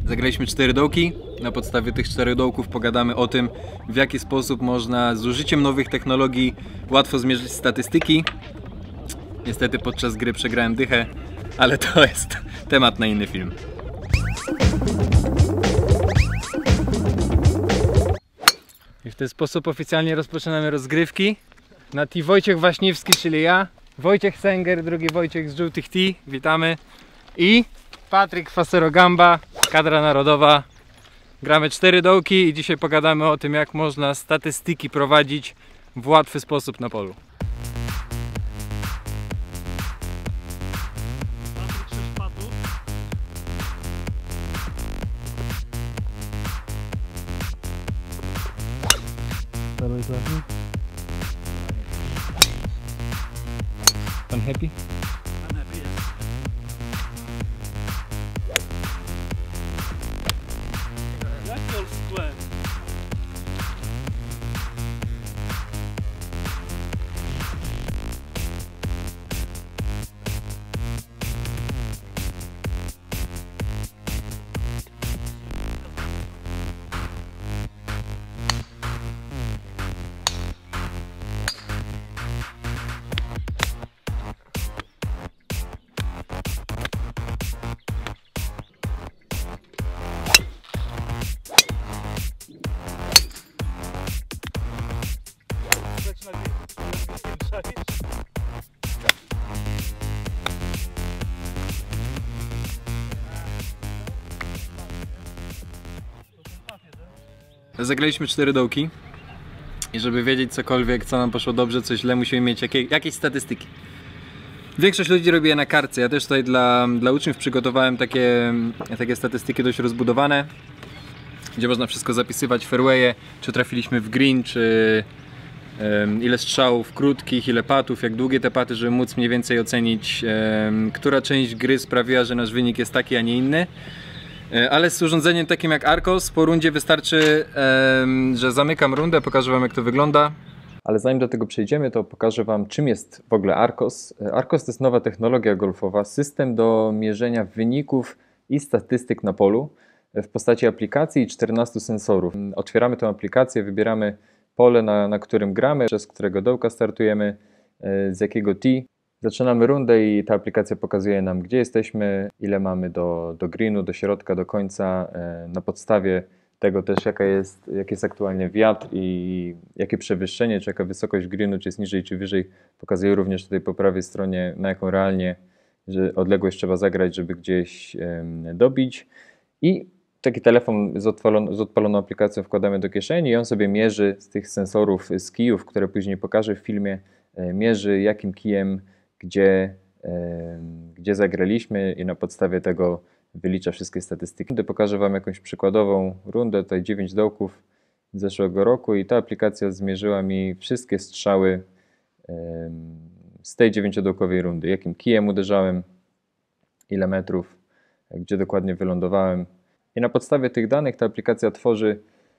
Zagraliśmy 4 dołki. Na podstawie tych 4 dołków pogadamy o tym, w jaki sposób można z użyciem nowych technologii łatwo zmierzyć statystyki. Niestety podczas gry przegrałem dychę, ale to jest temat na inny film. I w ten sposób oficjalnie rozpoczynamy rozgrywki. Na T Wojciech Waśniewski, czyli ja, Wojciech Sęger, drugi Wojciech z żółtych T, witamy. I Patryk Faserogamba, kadra narodowa. Gramy 4 dołki i dzisiaj pogadamy o tym, jak można statystyki prowadzić w łatwy sposób na polu. Pan happy? I'm happy, yes. That's all square. Zagraliśmy 4 dołki i żeby wiedzieć cokolwiek, co nam poszło dobrze, co źle, musimy mieć jakieś statystyki. Większość ludzi robi je na kartce. Ja też tutaj dla uczniów przygotowałem takie statystyki dość rozbudowane, gdzie można wszystko zapisywać, fairwaye, czy trafiliśmy w green, czy ile strzałów krótkich, ile patów, jak długie te paty, żeby móc mniej więcej ocenić, która część gry sprawiła, że nasz wynik jest taki, a nie inny. Ale z urządzeniem takim jak Arccos po rundzie wystarczy, że zamykam rundę, pokażę wam, jak to wygląda. Ale zanim do tego przejdziemy, to pokażę wam, czym jest w ogóle Arccos. Arccos to jest nowa technologia golfowa, system do mierzenia wyników i statystyk na polu w postaci aplikacji i 14 sensorów. Otwieramy tę aplikację, wybieramy pole, na którym gramy, z którego dołka startujemy, z jakiego tee. Zaczynamy rundę i ta aplikacja pokazuje nam, gdzie jesteśmy, ile mamy do greenu, do środka, do końca. Na podstawie tego też jaki jest aktualnie wiatr i jakie przewyższenie, czy jaka wysokość greenu, czy jest niżej, czy wyżej. Pokazuje również tutaj po prawej stronie, na jaką realnie odległość trzeba zagrać, żeby gdzieś dobić. I taki telefon z odpaloną aplikacją wkładamy do kieszeni i on sobie mierzy z tych sensorów, z kijów, które później pokażę w filmie, mierzy jakim kijem, gdzie zagraliśmy i na podstawie tego wylicza wszystkie statystyki. Pokażę wam jakąś przykładową rundę, tutaj 9 dołków z zeszłego roku i ta aplikacja zmierzyła mi wszystkie strzały z tej 9-dołkowej rundy. Jakim kijem uderzałem, ile metrów, gdzie dokładnie wylądowałem. I na podstawie tych danych ta aplikacja tworzy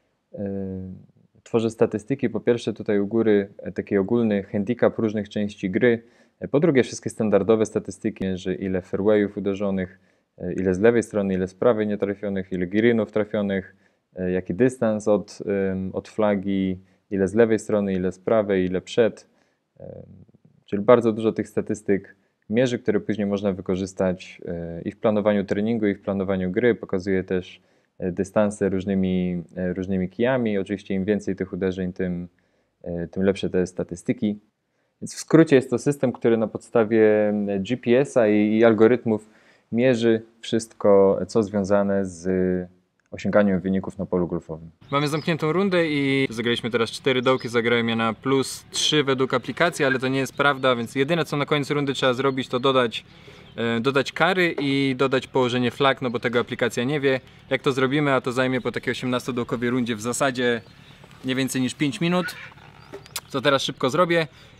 statystyki. Po pierwsze tutaj u góry taki ogólny handicap różnych części gry. Po drugie wszystkie standardowe statystyki, że ile fairwayów uderzonych, ile z lewej strony, ile z prawej nietrafionych, ile greenów trafionych, jaki dystans od flagi, ile z lewej strony, ile z prawej, ile przed. Czyli bardzo dużo tych statystyk mierzy, które później można wykorzystać i w planowaniu treningu, i w planowaniu gry. Pokazuje też dystanse różnymi kijami. Oczywiście im więcej tych uderzeń, tym lepsze te statystyki. Więc w skrócie jest to system, który na podstawie GPS-a i algorytmów mierzy wszystko, co związane z osiąganiem wyników na polu golfowym. Mamy zamkniętą rundę i zagraliśmy teraz 4 dołki, zagrałem je na +3 według aplikacji, ale to nie jest prawda, więc jedyne co na końcu rundy trzeba zrobić, to dodać kary i dodać położenie flag, no bo tego aplikacja nie wie. Jak to zrobimy, a to zajmie po takiej 18-dołkowej rundzie w zasadzie nie więcej niż 5 minut. To teraz szybko zrobię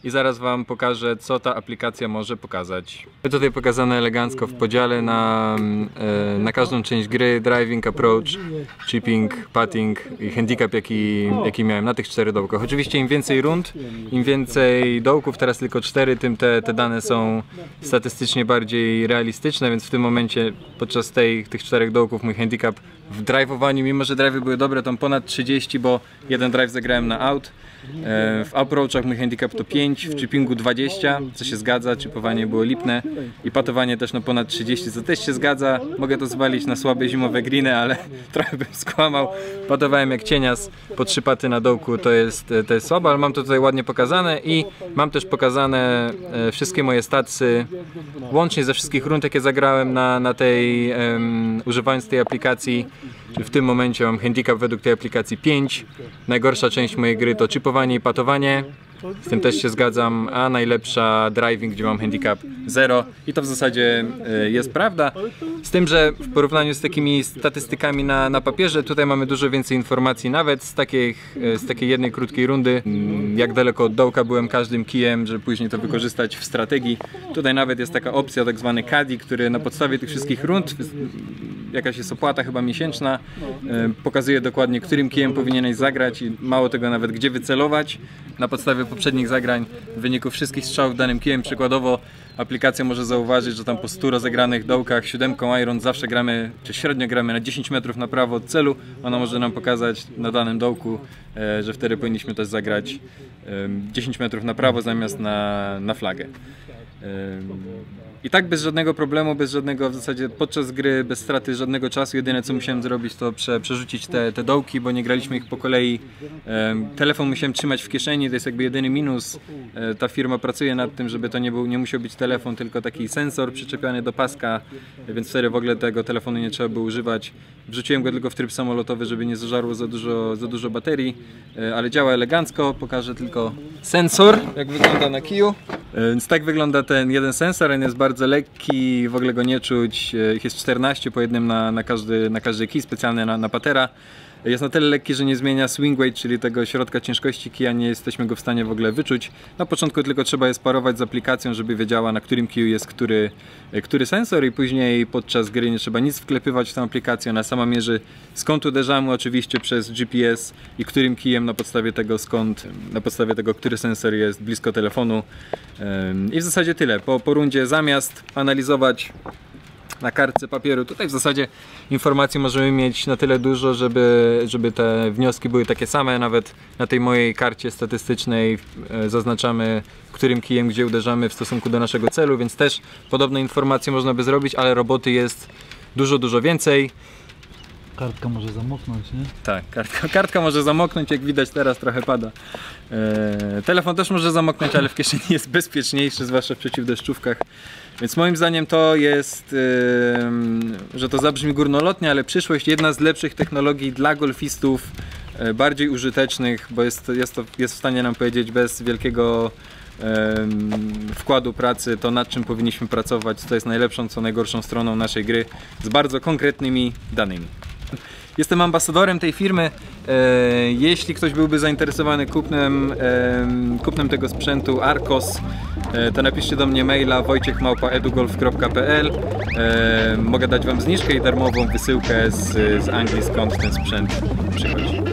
i zaraz Wam pokażę, co ta aplikacja może pokazać. Tutaj pokazane elegancko w podziale na każdą część gry: driving, approach, chipping, putting i handicap, jaki miałem na tych 4 dołkach. Oczywiście im więcej rund, im więcej dołków, teraz tylko 4, tym te dane są statystycznie bardziej realistyczne, więc w tym momencie podczas tych 4 dołków mój handicap w drive'owaniu, mimo że drive'y były dobre, to ponad 30, bo jeden drive zagrałem na out. W approachach mój handicap to 5, w chippingu 20, co się zgadza, chippowanie było lipne i patowanie też no ponad 30, co też się zgadza. Mogę to zwalić na słabe zimowe greeny, ale trochę bym skłamał. Patowałem jak cienias, po 3 paty na dołku to jest słabo, ale mam to tutaj ładnie pokazane i mam też pokazane wszystkie moje statsy, łącznie ze wszystkich rund, jakie zagrałem używając tej aplikacji. W tym momencie mam handicap według tej aplikacji 5. Najgorsza część mojej gry to chipowanie i patowanie. Z tym też się zgadzam, a najlepsza driving, gdzie mam handicap 0 i to w zasadzie jest prawda. Z tym, że w porównaniu z takimi statystykami na papierze, tutaj mamy dużo więcej informacji, nawet z takiej jednej krótkiej rundy, jak daleko od dołka byłem każdym kijem, żeby później to wykorzystać w strategii. Tutaj nawet jest taka opcja, tak zwany caddy, który na podstawie tych wszystkich rund, jakaś jest opłata chyba miesięczna, pokazuje dokładnie, którym kijem powinieneś zagrać i mało tego, nawet gdzie wycelować. Na podstawie poprzednich zagrań, w wyniku wszystkich strzałów danym kijem, przykładowo aplikacja może zauważyć, że tam po 100 rozegranych dołkach 7 iron zawsze gramy, czy średnio gramy na 10 metrów na prawo od celu. Ona może nam pokazać na danym dołku, że wtedy powinniśmy też zagrać 10 metrów na prawo zamiast na flagę. I tak bez żadnego problemu, bez żadnego w zasadzie podczas gry, bez straty żadnego czasu. Jedyne co musiałem zrobić, to przerzucić te dołki, bo nie graliśmy ich po kolei. Telefon musiałem trzymać w kieszeni, to jest jakby jedyny minus. Ta firma pracuje nad tym, żeby to nie musiał być telefon, tylko taki sensor przyczepiony do paska, więc wtedy w ogóle tego telefonu nie trzeba było używać. Wrzuciłem go tylko w tryb samolotowy, żeby nie zażarło za dużo baterii, ale działa elegancko. Pokażę tylko sensor, jak wygląda na kiju. Więc tak wygląda ten jeden sensor, on jest bardzo lekki, w ogóle go nie czuć, ich jest 14 po jednym na każdy kij, specjalnie na patera. Jest na tyle lekki, że nie zmienia swing weight, czyli tego środka ciężkości kija, nie jesteśmy go w stanie w ogóle wyczuć. Na początku tylko trzeba je sparować z aplikacją, żeby wiedziała, na którym kiju jest który sensor, i później podczas gry nie trzeba nic wklepywać w tę aplikację. Ona sama mierzy, skąd uderzamy, oczywiście przez GPS, i którym kijem na podstawie tego, który sensor jest blisko telefonu. I w zasadzie tyle. Po rundzie, zamiast analizować na kartce papieru, tutaj w zasadzie informacji możemy mieć na tyle dużo, żeby te wnioski były takie same. Nawet na tej mojej karcie statystycznej zaznaczamy, którym kijem gdzie uderzamy w stosunku do naszego celu, więc też podobne informacje można by zrobić, ale roboty jest dużo więcej. Kartka może zamoknąć, nie? Tak, kartka może zamoknąć, jak widać teraz trochę pada. Telefon też może zamoknąć, ale w kieszeni jest bezpieczniejszy, zwłaszcza w przeciwdeszczówkach. Więc moim zdaniem to jest, że to zabrzmi górnolotnie, ale przyszłość, jedna z lepszych technologii dla golfistów, bardziej użytecznych, bo jest w stanie nam powiedzieć bez wielkiego wkładu pracy to, nad czym powinniśmy pracować, co jest najlepszą, co najgorszą stroną naszej gry, z bardzo konkretnymi danymi. Jestem ambasadorem tej firmy. Jeśli ktoś byłby zainteresowany kupnem tego sprzętu Arcos, to napiszcie do mnie maila wojciech@edugolf.pl. Mogę dać Wam zniżkę i darmową wysyłkę z Anglii, skąd ten sprzęt przychodzi.